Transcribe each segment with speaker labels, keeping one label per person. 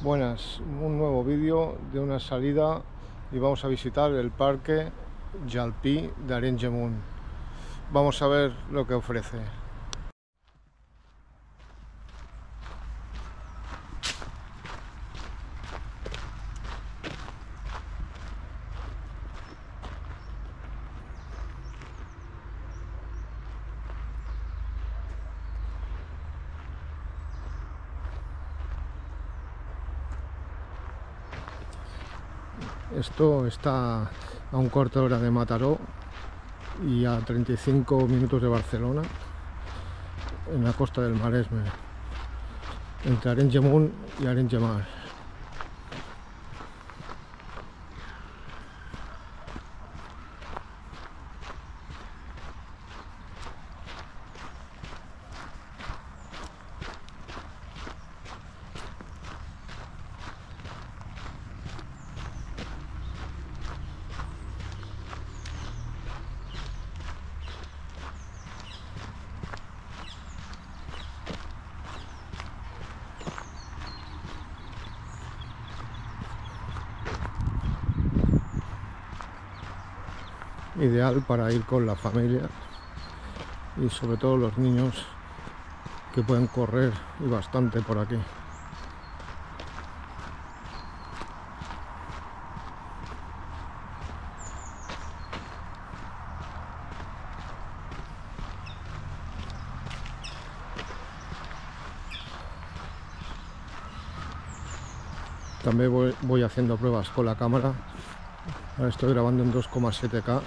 Speaker 1: Buenas, un nuevo vídeo de una salida y vamos a visitar el parque Jalpí de Arenys de Munt. Vamos a ver lo que ofrece. Esto está a un cuarto de hora de Mataró y a 35 minutos de Barcelona, en la costa del Maresme, entre Arenys de Munt y Arenys de Mar. Ideal para ir con la familia y sobre todo los niños, que pueden correr y bastante por aquí. También voy haciendo pruebas con la cámara. Ahora estoy grabando en 2,7K.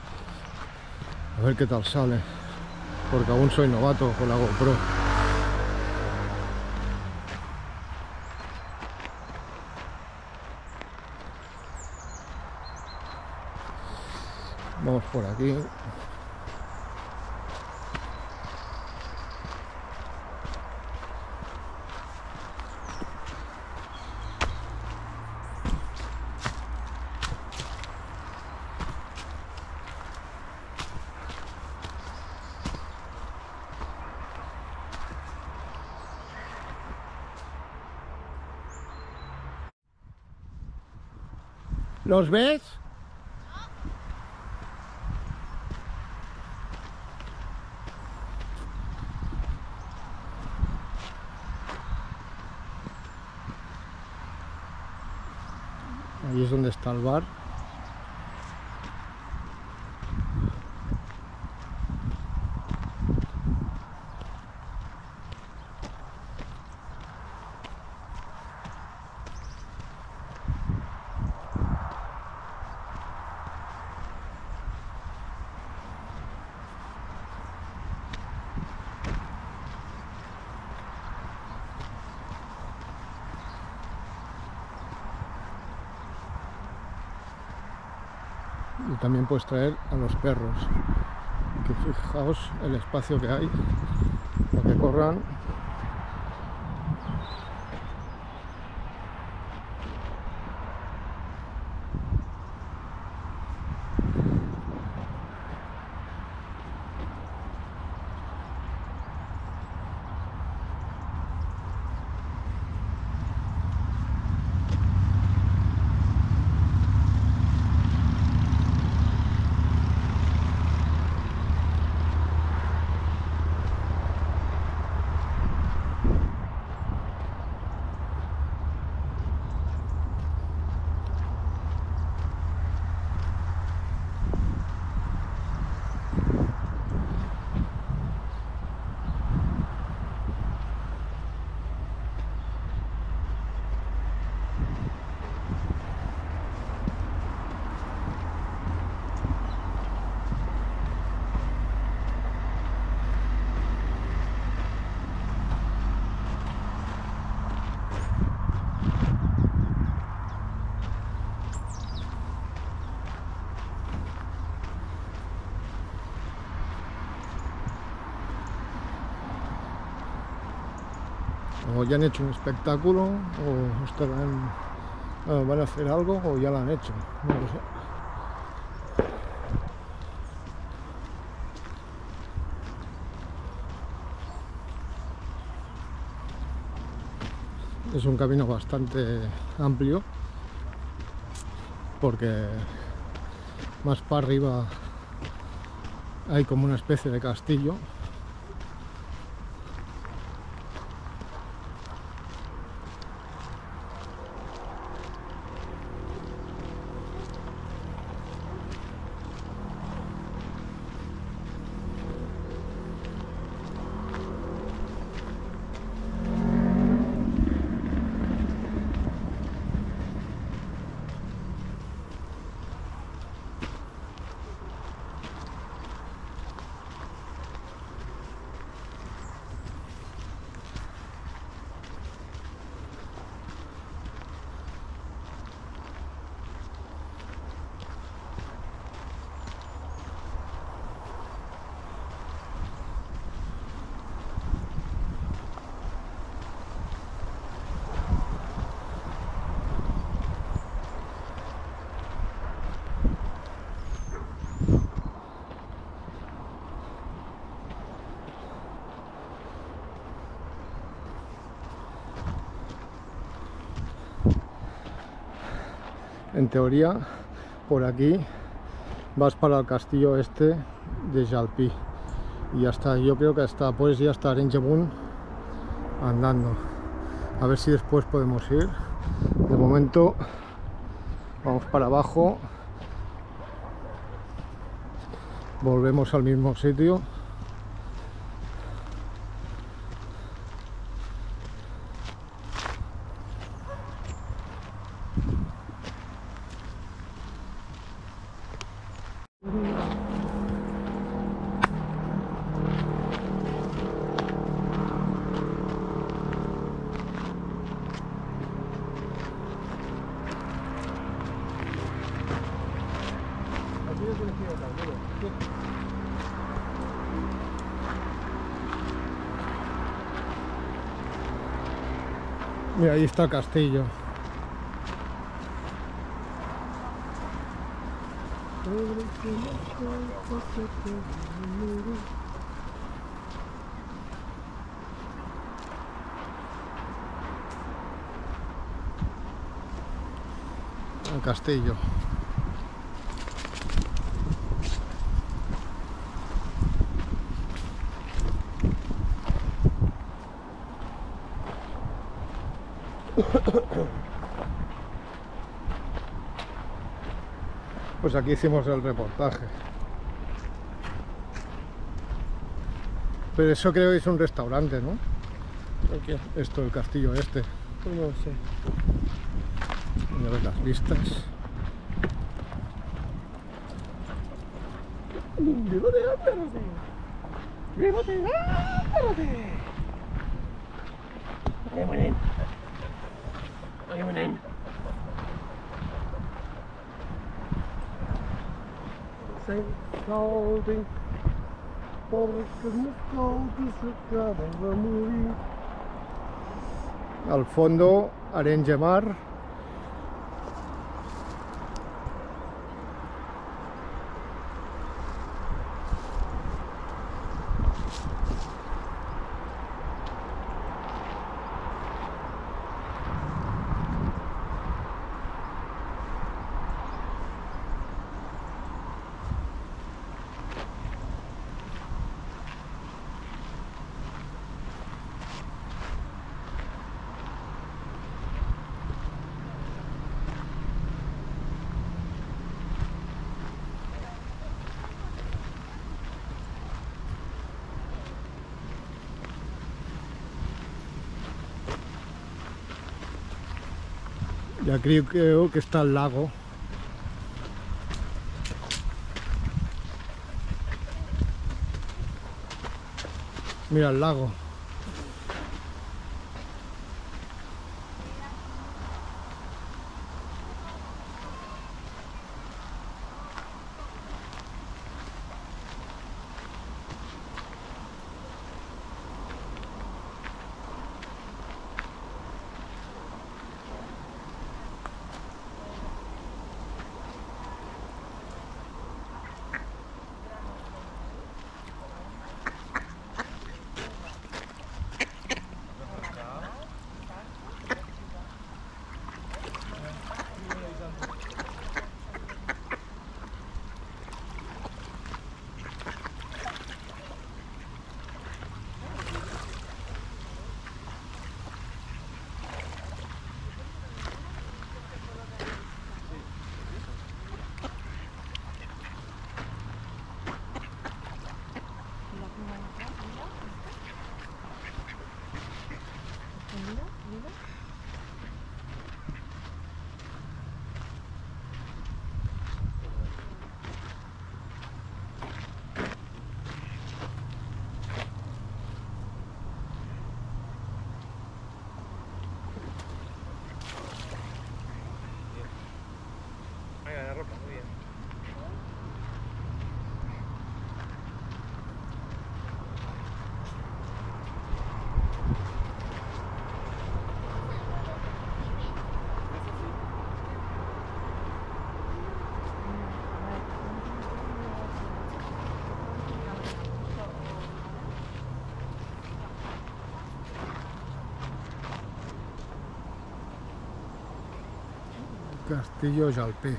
Speaker 1: A ver qué tal sale, porque aún soy novato con la GoPro. Vamos por aquí. ¿Los ves? Ahí es donde está el bar. Y también puedes traer a los perros, que fijaos el espacio que hay para que corran. O ya han hecho un espectáculo, o van a hacer algo, o ya lo han hecho, no lo sé. Es un camino bastante amplio porque más para arriba hay como una especie de castillo. En teoría, por aquí vas para el castillo este de Jalpí y hasta, yo creo que hasta puedes ir hasta Arenys de Munt andando. A ver si después podemos ir. De momento vamos para abajo, volvemos al mismo sitio. Mira, ahí está el castillo. El castillo. Pues aquí hicimos el reportaje. Pero eso creo que es un restaurante, ¿no?
Speaker 2: ¿Qué?
Speaker 1: Esto, el castillo este.
Speaker 2: Pues no sé.
Speaker 1: Mira, ves las vistas.
Speaker 2: Salting, porque no caldes acaban de morir.
Speaker 1: Al fondo, Arenys de Mar. Ya creo que está el lago. Mira el lago. Castillo Jalpé.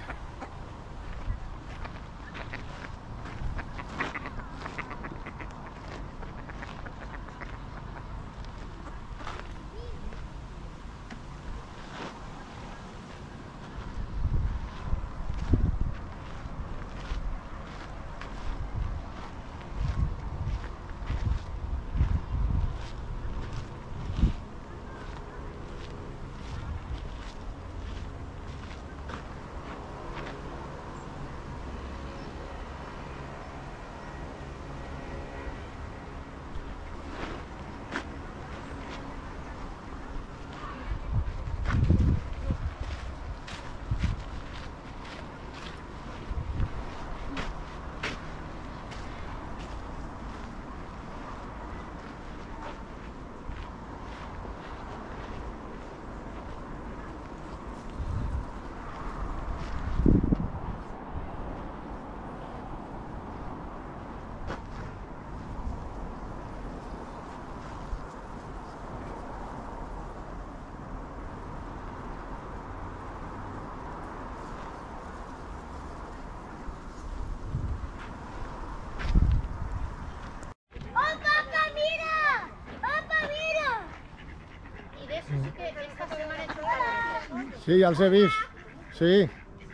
Speaker 1: Sí, ya els he vist. Sí.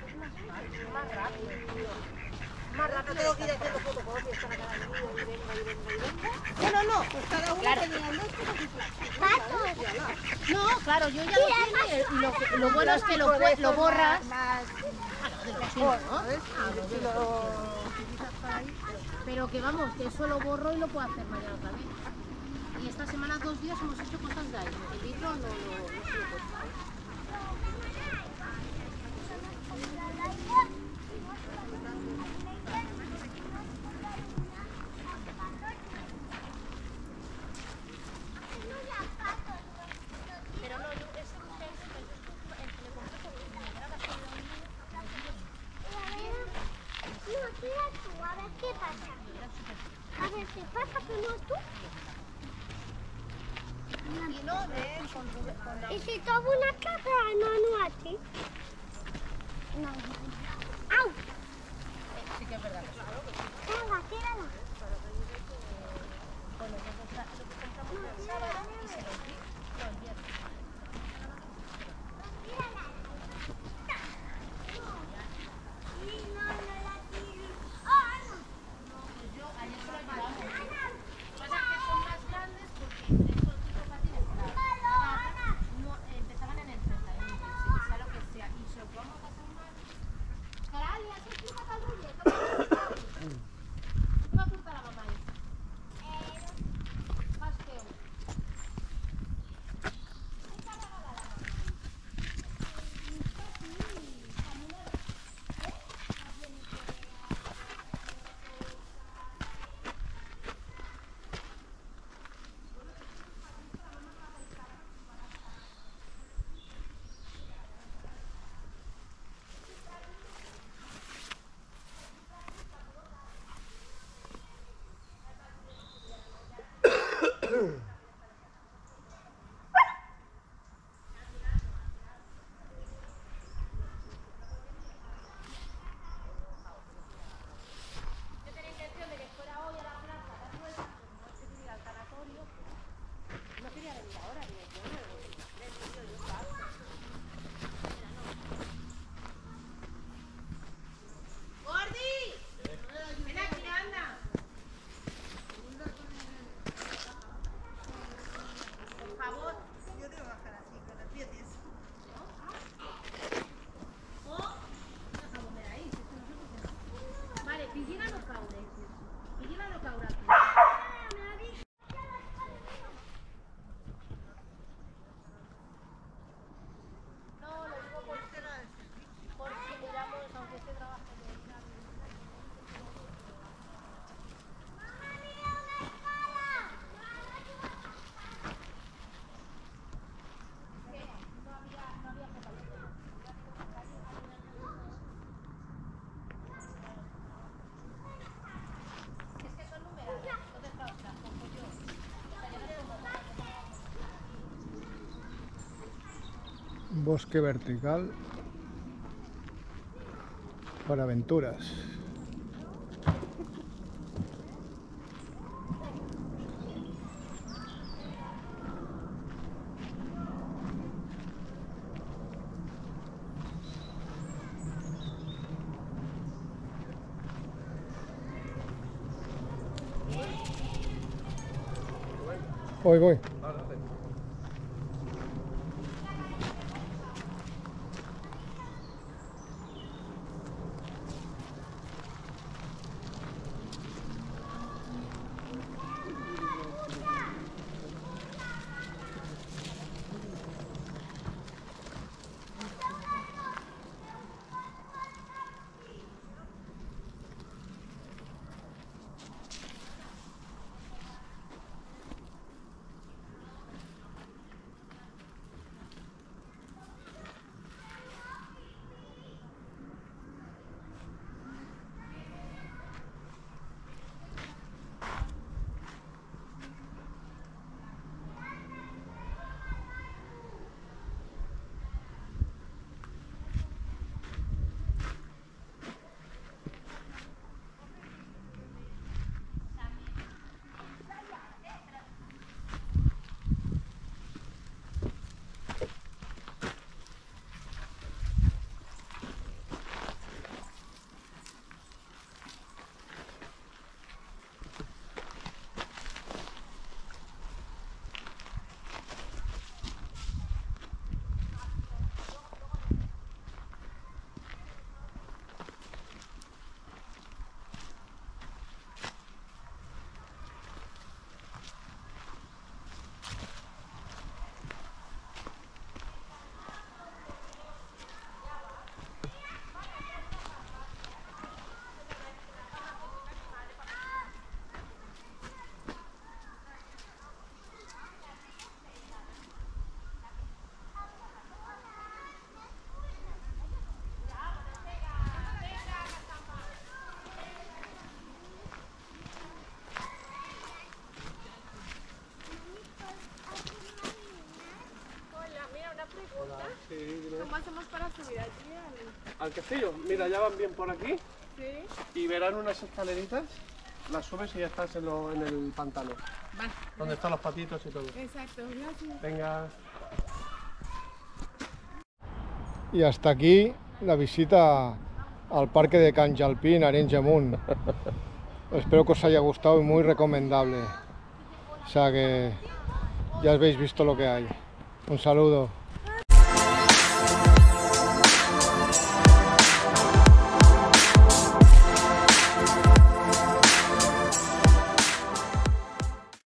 Speaker 3: Más rápido tengo que ir haciendo fotocopias para cada niño y venga y venga y venga. No, no, pues cada uno tenía dos cosas.
Speaker 4: No, claro, yo ya lo tengo y lo bueno es que lo borras. Pero que vamos, que eso lo borro y lo puedo hacer mañana otra vez. Y esta semana 2 días hemos hecho cosas de ahí. El libro no se lo he puesto.
Speaker 5: ¿Qué pasa que no tú? ¿Y si tomo una caja? No a ti. No. ¡Au!
Speaker 4: Sí que es verdad.
Speaker 5: Venga, tírala.
Speaker 4: Bueno, pues lo que compramos el sábado y se lo di los viernes.
Speaker 1: Bosque vertical. para aventuras. Voy.
Speaker 6: ¿Cómo hacemos para subir allí
Speaker 2: Al castillo, mira, ya van bien por aquí
Speaker 6: Sí.
Speaker 2: y verán unas escaleritas, las subes y ya estás en el pantano,
Speaker 6: Vale.
Speaker 2: donde están los patitos y todo.
Speaker 6: Exacto, gracias.
Speaker 2: Venga.
Speaker 1: Y hasta aquí la visita al parque de Can Jalpí en Arenys de Munt. Espero que os haya gustado y muy recomendable. O sea que ya habéis visto lo que hay. Un saludo.